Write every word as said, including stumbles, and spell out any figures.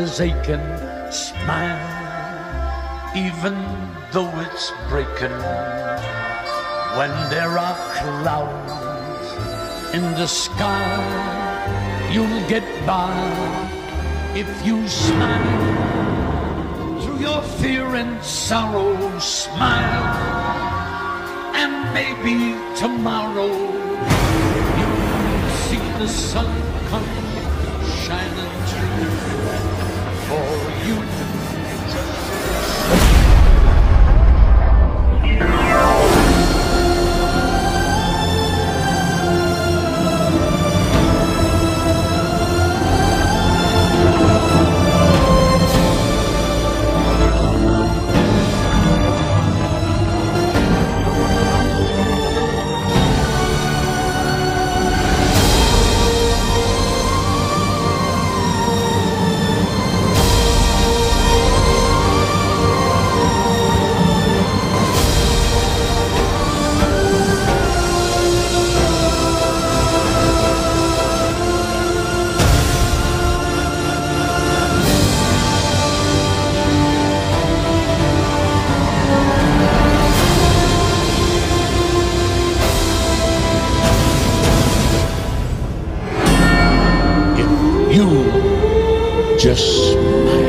is aching. Smile, even though it's breaking. When there are clouds in the sky, you'll get by if you smile. Through your fear and sorrow, smile, and maybe tomorrow you'll see the sun come shining through for you. You just smile.